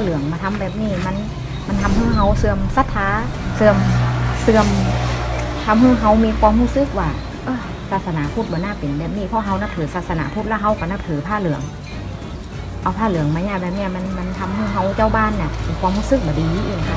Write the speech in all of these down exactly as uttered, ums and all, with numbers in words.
เหลืองมาทำแบบนี้มันมันทำให้เขาเสื่อมศรัทธาเสื่อมเสื่อมทำให้เขามีความรู้สึกว่าศาสนาพุทธบ่น่าเป็นแบบนี้เพราะเขานับถือศาสนาพุทธแล้วเขาก็นับถือผ้าเหลืองเอาผ้าเหลืองมาเนี่ยแบบนี้มันมันทำให้เขาเจ้าบ้านเนี่ยมีความรู้สึกแบบดีเองค่ะ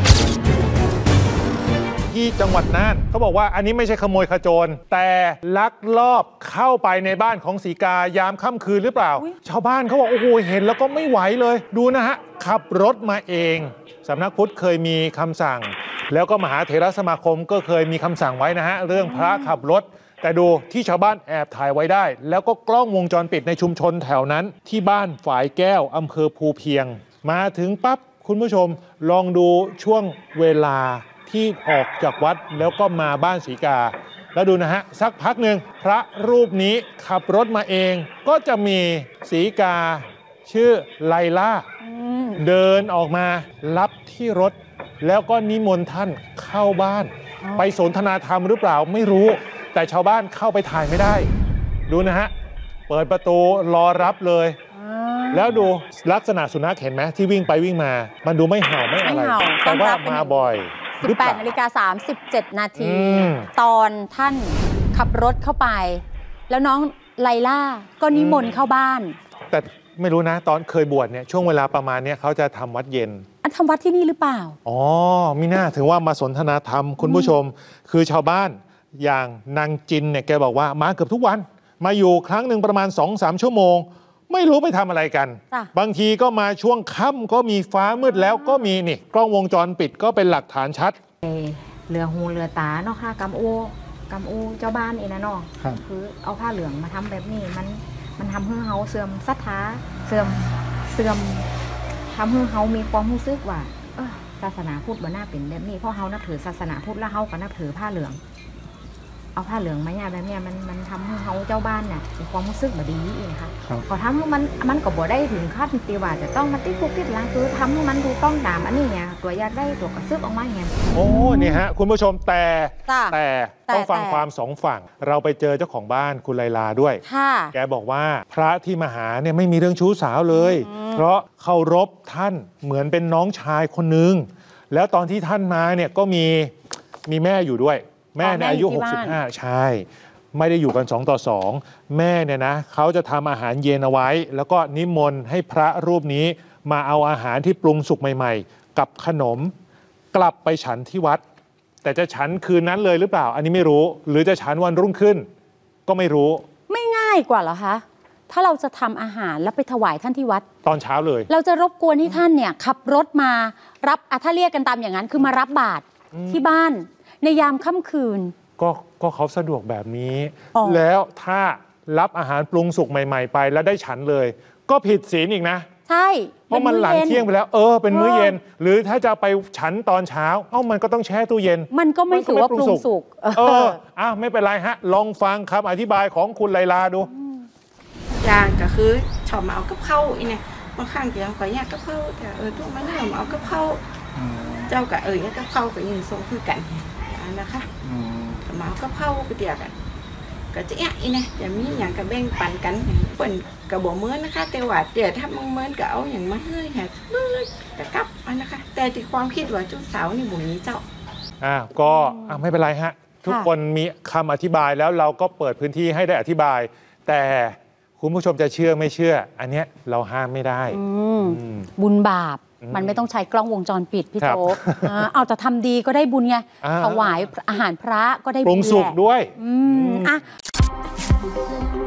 ที่จังหวัดน่านเขาบอกว่าอันนี้ไม่ใช่ขโมยขโจรแต่ลักลอบเข้าไปในบ้านของศรีกายามค่ำคืนหรือเปล่าชาวบ้านเขาบอกโอ้โหเห็นแล้วก็ไม่ไหวเลยดูนะฮะขับรถมาเองสำนักพุทธเคยมีคำสั่งแล้วก็มหาเถรสมาคมก็เคยมีคำสั่งไว้นะฮะเรื่องพระขับรถแต่ดูที่ชาวบ้านแอบถ่ายไว้ได้แล้วก็กล้องวงจรปิดในชุมชนแถวนั้นที่บ้านฝายแก้วอำเภอภูเพียงมาถึงปั๊บคุณผู้ชมลองดูช่วงเวลาที่ออกจากวัดแล้วก็มาบ้านศรีกาแล้วดูนะฮะสักพักหนึ่งพระรูปนี้ขับรถมาเองก็จะมีศรีกาชื่อไลล่าเดินออกมารับที่รถแล้วก็นิมนต์ท่านเข้าบ้านไปสนทนาธรรมหรือเปล่าไม่รู้แต่ชาวบ้านเข้าไปถ่ายไม่ได้ดูนะฮะเปิดประตูรอรับเลยแล้วดูลักษณะสุนัขเห็นไหมที่วิ่งไปวิ่งมามันดูไม่เห่าไม่อะไรแต่ว่ามาบ่อยสิบแปดนาฬิกาสามสิบเจ็ดนาทีตอนท่านขับรถเข้าไปแล้วน้องไลล่าก็นิมนต์เข้าบ้านแต่ไม่รู้นะตอนเคยบวชเนี่ยช่วงเวลาประมาณนี้เขาจะทำวัดเย็นอันทำวัดที่นี่หรือเปล่าอ๋อมิน่าถึงว่ามาสนทนาธรรมคุณผู้ชมคือชาวบ้านอย่างนางจินเนี่ยแกบอกว่ามาเกือบทุกวันมาอยู่ครั้งหนึ่งประมาณ สองถึงสาม ชั่วโมงไม่รู้ไปทำอะไรกันบางทีก็มาช่วงค่ำก็มีฟ้ามืดแล้วก็มีนี่กล้องวงจรปิดก็เป็นหลักฐานชัดเรือหูเรือตาเนาะค่ะกำโอกำโอเจ้าบ้านเองนะเนาะคือเอาผ้าเหลืองมาทำแบบนี้มันมันทำให้เขาเสื่อมศรัทธาเสื่อมเสื่อมทำให้เขามีความรู้สึกว่าศาสนาพุทธบ่น่าเป็นแบบนี้เพราะเขานับถือศาสนาพุทธแล้วเขาก็นับถือผ้าเหลืองเอาผ้าเหลืองมาเนี่ยแบบนี้มันมันทำให้เขาเจ้าบ้านเนี่ยมีความรู้สึกแบบดีเองค่ะขอทำให้มันมันก็บ่ได้ถึงขั้นตีว่าจะต้องมาติดคุกติดล้างคือทำให้มันดูต้องตามอันนี้ไงตัวอยากได้ตัวกระซึบออกมาไงโอ้นี่ฮะคุณผู้ชมแต่แต่ต้องฟังความสองฝั่งเราไปเจอเจ้าของบ้านคุณไลลาด้วยแกบอกว่าพระที่มาหาเนี่ยไม่มีเรื่องชู้สาวเลยเพราะเคารพท่านเหมือนเป็นน้องชายคนนึงแล้วตอนที่ท่านมาเนี่ยก็มีมีแม่อยู่ด้วยแม่ในอายุหกสิบห้าใช่ไม่ได้อยู่กันสองต่อสองแม่เนี่ยนะเขาจะทำอาหารเย็นเอาไว้แล้วก็นิมนต์ให้พระรูปนี้มาเอาอาหารที่ปรุงสุกใหม่ๆกับขนมกลับไปฉันที่วัดแต่จะฉันคืนนั้นเลยหรือเปล่าอันนี้ไม่รู้หรือจะฉันวันรุ่งขึ้นก็ไม่รู้ไม่ง่ายกว่าเหรอคะถ้าเราจะทำอาหารแล้วไปถวายท่านที่วัดตอนเช้าเลยเราจะรบกวนให้ท่านเนี่ยขับรถมารับถ้าเรียกกันตามอย่างนั้นคือมารับบาตรที่บ้านในยามค่ำคืนก็ก็เขาสะดวกแบบนี้แล้วถ้ารับอาหารปรุงสุกใหม่ๆไปแล้วได้ฉันเลยก็ผิดศีลอีกนะใช่เพราะมันหลังเที่ยงไปแล้วเออเป็นมื้อเย็นหรือถ้าจะไปฉันตอนเช้าเอ้ามันก็ต้องแช่ตู้เย็นมันก็ไม่ถือว่าปรุงสุกเอออ่ะไม่เป็นไรฮะลองฟังคำอธิบายของคุณไลลาดูอย่างก็คือชอบมาเอากับข้าวอีเนี่ยบางครั้งก็ยังขอแยกกับข้าวแต่เออทุกมันเนี่ยมาเอากับข้าวเจ้ากับเออเนี่ยกับข้าวก็ยังทรงคือกันนะคะมาก็เข้าไปเดียวกันก็จะแอะอีเนี่ยจะมีอย่างกับแบ่งปันกันเปิ่นกับบ่เหมือนนะคะแต่ว่าเดี๋ยวถ้ามึงเหมือนกับเอาอย่างมาเฮ้ยแหกเฮ้ยกระกับอันนะคะแต่ที่ความคิดว่าจุดสาวนี่บุ๋ยเจ้าอ่าก็ไม่เป็นไรฮะทุกคนมีคำอธิบายแล้วเราก็เปิดพื้นที่ให้ได้อธิบายแต่คุณผู้ชมจะเชื่อไม่เชื่ออันเนี้ยเราห้ามไม่ได้บุญบาปมันไม่ต้องใช้กล้องวงจรปิดพี่โต๊ะเอาแต่ทำดีก็ได้บุญไงถวายอาหารพระก็ได้บุญปรุงสุกด้วยอืมอ่ะ